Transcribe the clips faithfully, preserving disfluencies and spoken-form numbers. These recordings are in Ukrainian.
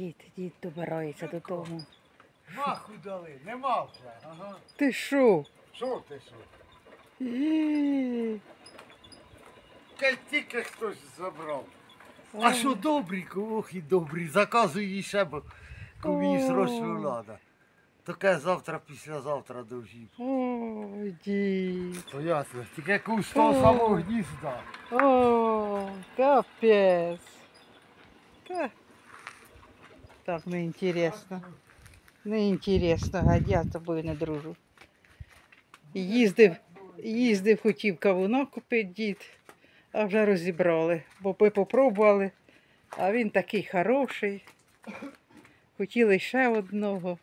дід, дід добирається додому. Маху дали, нема вже. Ага. Ти що? Що ти що? Е, Та тільки хтось забрав. А що добрі, ох і добрі. Заказуй ще, бо комусь срочно треба. Таке завтра, післязавтра довжів. Ой, дід. То ясно, тільки якусь з того самого гнізда. О, капець. Та. Так, неінтересно. Неінтересно, а я з тобою не дружу. Їздив, їздив, хотів кавуна купити дід, а вже розібрали, бо ми попробували, а він такий хороший. Хотіли ще одного.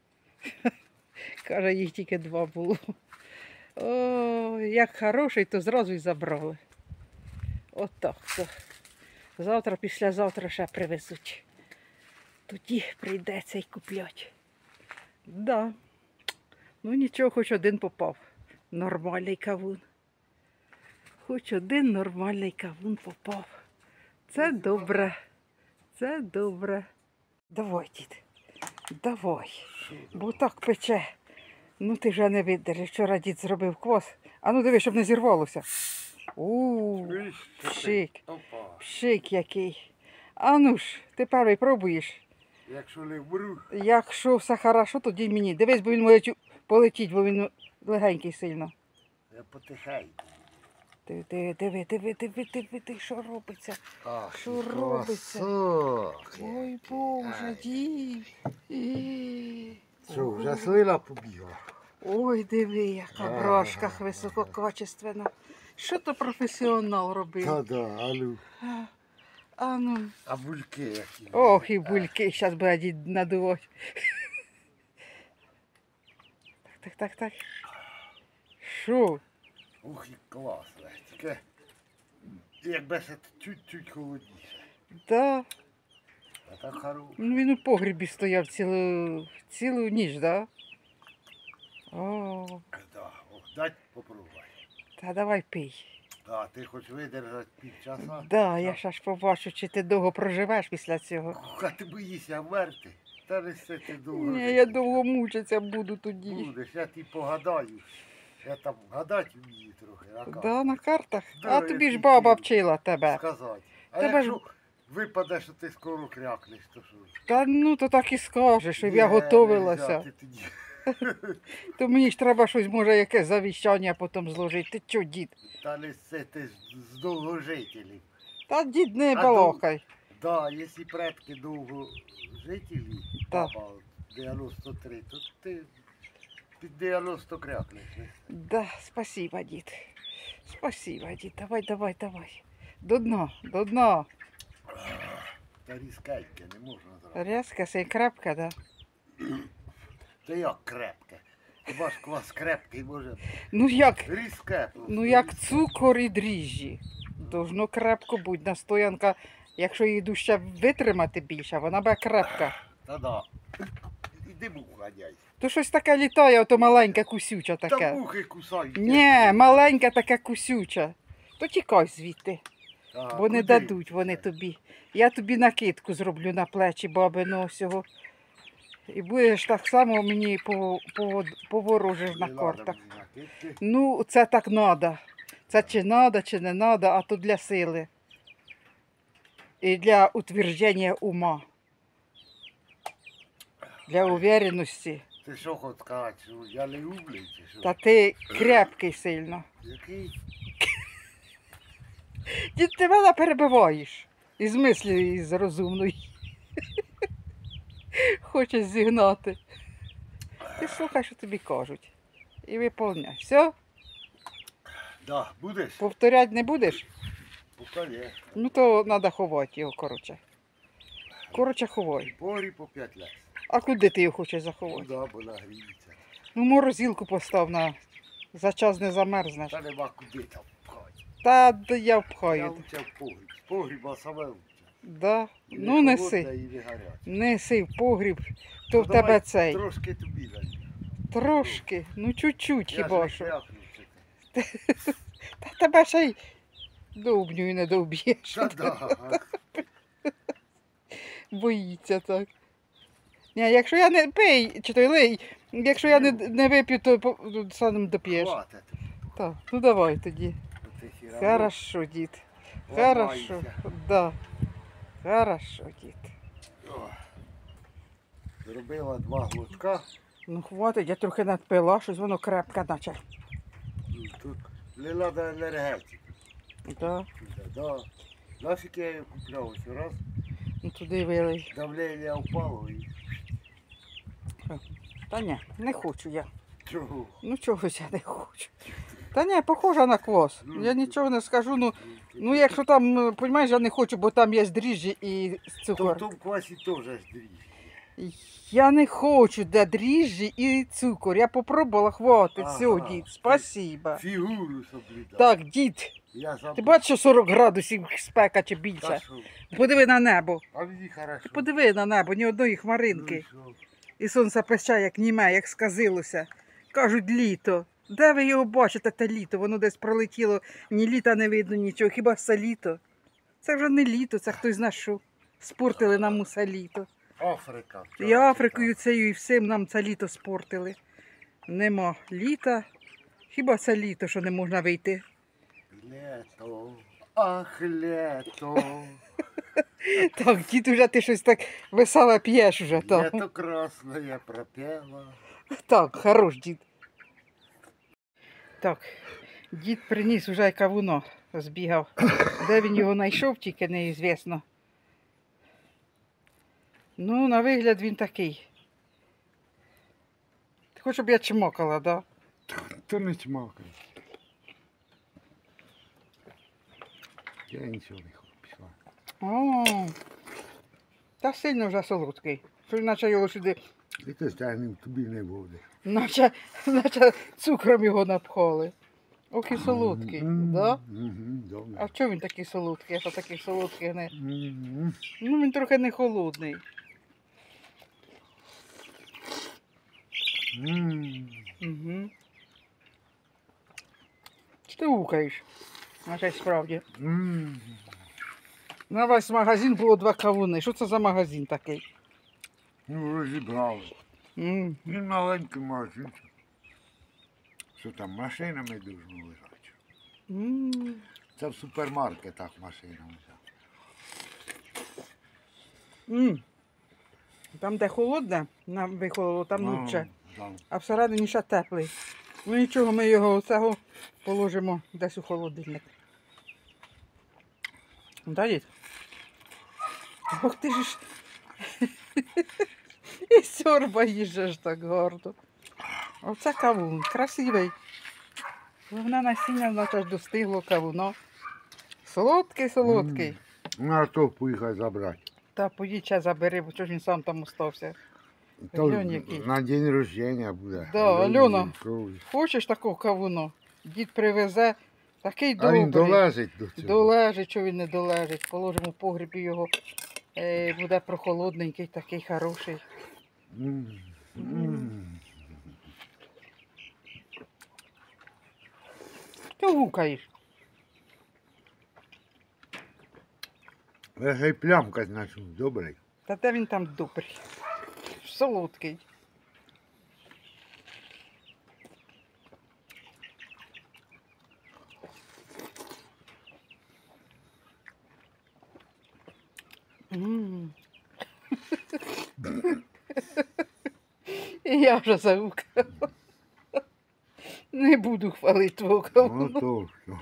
Каже, їх тільки два було. О, як хороший, то зразу й забрали. Отак то. Завтра, післязавтра ще привезуть. Тоді прийдеться й купляти. Да. Ну нічого, хоч один попав. Нормальний кавун. Хоч один нормальний кавун попав. Це добре. Це добре. Давай, дід. Давай. Бо так пече. Ну ти вже не видержиш. Вчора дід зробив квас. А ну диви, щоб не зірвалося. Ууу, пшик. Пшик який. А ну ж, ти перший пробуєш. Якщо не вмру. Якщо все хорошо, тоді мені. Дивись, бо він може полетіть, бо він легенький сильно. Я потихеньку. Диви, диви, диви, диви, диви, диви, диви, що робиться. Ах, Що робиться? квасок. Ой, Боже, дід. І- Що, вже слина побігла? Ой, диви, яка Ага. брашка висококачественна. Що то професіонал робив? Та-да, а ну. А, а ну. А бульки які. Ох, і бульки, зараз буде дід надувати. Так, так, так, так. Що? Ух, і класно. Тільки, якби ще чуть-чуть холодніше. Да. А так хорошо. Ну він у погрібі стояв цілу, цілу ніч, да? О, Да, ох, дай попробуй. та давай пий. Да, ти хоч видержати півчаса? Да, я ж аж побачу, чи ти довго проживеш після цього. Ох, а ти боїшся вмерти? Та не все ти довго. Ні, жити я довго мучитися буду тоді. будеш, я ті погадаю. Я там гадати вмію трохи, а як? Да, на картах. Да, А тобі ж які баба ти- вчила тебе. Сказати. А Тебе ж- якщо випаде, що ти скоро крякнеш, то що? Та ну то так і скажеш, щоб Ні, я нельзя, готовилася. ти тоді. То мені ж треба щось, може, якесь завіщання потім зложити. Ти чо, дід? Та не це ти з з довгожителів. Та дід не А балакай. Да, якщо предки довгожителі, Так. баба дев'яносто три, то ти під дев'яносто крякнеш. не? Да, спасибо, дід. Спасибо, дід. Давай, давай, давай. До дна, до дна. Та різкеньке, не можна зразу. Рязка, сей крапка, да? Та як крепке? Хіба ж квас крепкий може? Ну як, Різке просто. ну як різке. цукор і дріжджі. Должно крепко бути. Настоянка, якщо її дужче витримати більше, вона буде крепка. Та да. Іди муху ганяй. То щось таке літає, ото маленьке кусюче Та таке. мухи кусають. Ні, маленьке таке кусюче. То тікай звідти, А, бо не куди? дадуть вони тобі. Я тобі накидку зроблю на плечі бабиного всього. І будеш так само мені по- по- поворожиш Не на надо картах. мені накидки. Ну, це так треба. Це чи треба, чи не треба, а то для сили. І для утвердження ума. Для увереності. Ти що хоч сказати, що я не умний чи що? Та ти крепкий сильно. Який? Дід, ти мене перебиваєш. Із мислі, із розумної. Хочеш зігнати. Ти слухай, що тобі кажуть. І виповняй. Все? Да, будеш? Повторяти не будеш? Покажи. Ну то треба ховати його, коротше. Коротше, ховай. Порі по п'ять лет. А куди ти його хочеш заховати? Куда, бо нагріється. Ну, морозилку постав на за час не замерзнеш. Та нема куди там пхати. Та д- я Я впхаю. лучше в погріб. З погріба саме лучше. Да. І Ну не неси. холодне, і не гаряче. Неси в погріб, то Ну, в тебе давай цей. Трошки тобі дай. Трошки, ну чуть-чуть Я хіба ж що. не крякну, чи ти. Та тебе ще й довбню і не довб'єш. Та да. Боїться так. Ні, якщо я не пий, чи то й лий, якщо я не, не вип'ю, то по- то сам доп'єш. Хватить. Так, ну давай тоді. Оце хіра. Хорошо, дід. Ламається. Хорошо, да. Хорошо, дід. О. Зробила два глотка. Ну хватить, я трохи надпила, щось воно крепке наче. Ну, тут не треба енергетики. Да. Да. Нафіг я її купляв ось раз. Ну туди вилий. Давлення впало і Та ні, не хочу я. чого? Ну чогось я не хочу. Та ні, похожа на квас. Я нічого не скажу, ну, ну якщо там, розумієш, я не хочу, бо там є дріжджі і То в цукор. тому квасі теж ж дріжджі. Я не хочу, де дріжджі і цукор. Я попробувала, хватить, Ага. все, дід, спасибо. Фігуру соблюдав. Так, дід, Я забув. ти бачиш, що сорок градусів спека чи Та більше? що? Подиви на небо. А мені хорошо. Ти подиви на небо, ні одної Ну, і хмаринки. що? І сонце пече, як німе, як сказилося. Кажуть, літо. Де ви його бачите, те літо? Воно десь пролетіло, ні літа не видно нічого, хіба це літо? Це вже не літо, це хтось знає що. Спортили нам усе літо. Африка. І Африкою цією, і всім нам це літо спортили. Нема літа. Хіба це літо, що не можна вийти? Лето. Ах, лето. Так, дід, уже ти щось так весело п'єш уже там. Лето красное пропела. Так, хорош дід. Так, дід приніс уже кавуно, збігав. Де він його знайшов, тільки неізвісно. Ну, на вигляд він такий. Ти хочеш, щоб я чмокала, да? То не чмакай. Я нічого не хочу пішла. О, та сильно вже солодкий. Що наче його сюди, І ти стягнув, тобі не буде. наче, наче цукром його напхали. Ох і солодкий, да? Мгм, добре. А чого він такий солодкий? Я що такий солодкий не... Мгм. Ну, він трохи не холодний. М. Угу. Що ти гукаєш? А це справді. М. На весь магазин було два кавуни. Що це за магазин такий? Ну, розібрали. М, Він маленький магазинчик. Що там, машинами дуже лежать. м. Це в супермаркетах машинами. М. Там, де холодне, нам вихололо, там Ну, лучше. там. А всередині ще теплий. Ну нічого, ми його оцього положимо десь у холодильник. Да, дід? Ох ти ж. І сьорба їжеш так гордо. Оце кавун, красивий. Головне насіння, наче ж достигло кавуно. Солодкий, солодкий. Ну, а то поїхай забрати. Та поїдь ще забери, бо чого ж він сам там остався. То Глянь, який. на день рождення буде. Да, Альона. Коли- Хочеш такого кавуно? Дід привезе, такий А добрий. він долежить до цього. Долежить, що він не долежить. Положимо в погрібі його. Е, буде прохолодненький, такий хороший. М. М. Ти гукаєш? Я гей плямкать начну, добрий. Та де він там добрий? Солодкий. М. І я вже загукала. Не буду хвалити твого Ну кавуна. то що.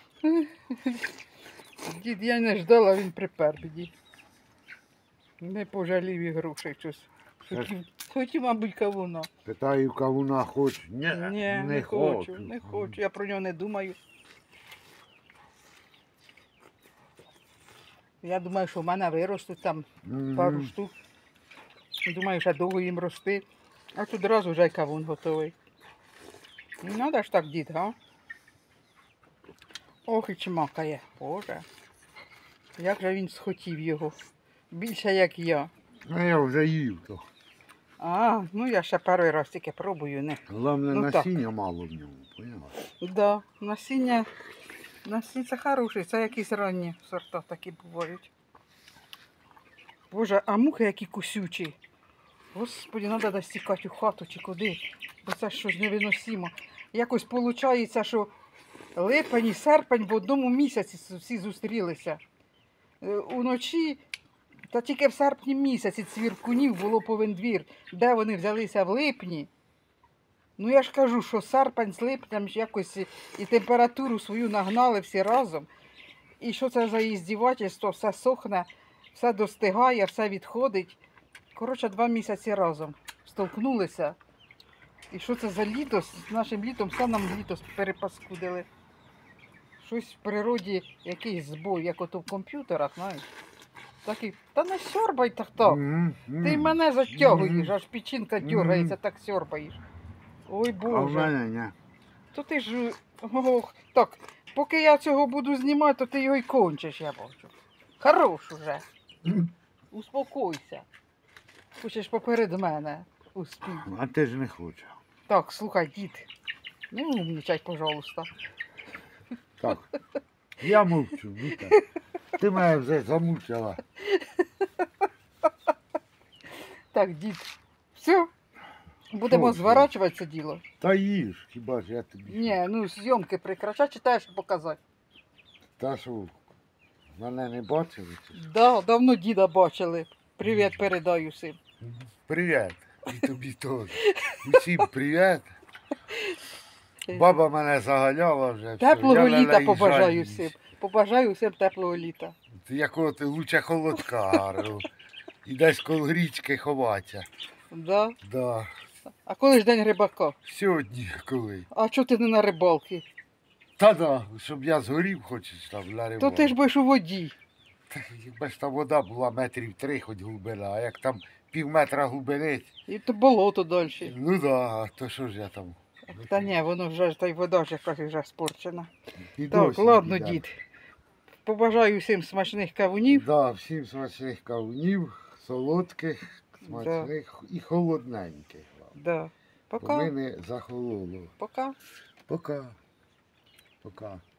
Дід, я не ждала, він припер мені. Не пожалів і грошей щось. Хотів, хотів, мабуть, кавуна. Питаю, кавуна хоч. Ні, Ні, не, не хочу, не хочу. Я про нього не думаю. Я думаю, що в мене виростуть там Мгм. пару штук. Думаю, що довго їм рости. А тут одразу вже й кавун готовий. Не треба ж так, дід, га? Ох, і чмакає. Боже. Як же він схотів його. Більше, як я. А я вже їв то. А, ну я ще перший раз тільки пробую, не. Головне, Ну, так. насіння мало в ньому, поняла? Да, насіння, насіння це хороше, це якісь ранні сорта такі бувають. Боже, а мухи які кусючі. Господи, треба десь тікати у хату чи куди, бо це щось невиносимо. Якось виходить, що липень і серпень в одному місяці всі зустрілися. Е, Уночі, та тільки в серпні місяці цвіркунів було повен двір. Де вони взялися в липні? Ну я ж кажу, що серпень з липнем ж якось і- і температуру свою нагнали всі разом. І що це за іздівательство, все сохне, все достигає, все відходить. Коротше, два місяці разом столкнулися. І що це за літо? З нашим літом все нам літо перепаскудили. Щось в природі, якийсь збой, як ото в комп'ютерах, знаєш. Так і, та не сьорбай так так. М, м. Ти мене затягуєш, Мгм. аж печінка Мгм. дергається, так сьорбаєш. Ой А в Боже. мене ні. То ти ж. Ох, так, поки я цього буду знімати, то ти його й кончиш, я бачу. Хорош уже. Успокойся. Хочеш поперед мене успій. А ти ж не хочеш. Так, слухай, дід, не умнічай, пожалуйста. Так. Я мовчу, Віка. Ти мене вже замучила. Так, дід, все, будемо Що, зворачувати це діло. Та їж, хіба ж я тобі. Ні, ну зйомки прекращай, чи теж показати. Та що, мене не бачили? Чи що? Да, давно діда бачили. Привіт передаю всім. Привіт. І тобі теж. Усім привіт. Баба мене заганяла вже. все, Теплого я літа лелею побажаю жадність. всім. Побажаю всім теплого літа. Якого ти лучше холодка гарного. І десь коло річки ховатися. Да. Да. А коли ж день рибака? Сьогодні коли. А чого ти не на рибалки? Та да, щоб я згорів, хочеш там для То рибалки. ти ж будеш у воді. Та якби ж та вода була метрів три хоч глибина, а як там пів метра глибини, І то болото далі. ну да, то що ж я там. Та ні, воно вже ж та й вода ж якась вже спорчена. І Так, досі ладно, піде. дід. Побажаю всім смачних кавунів. Да, всім смачних кавунів, солодких, смачних і холодненьких. Да. Бо Пока. ми не захололо. Пока. Пока. Пока.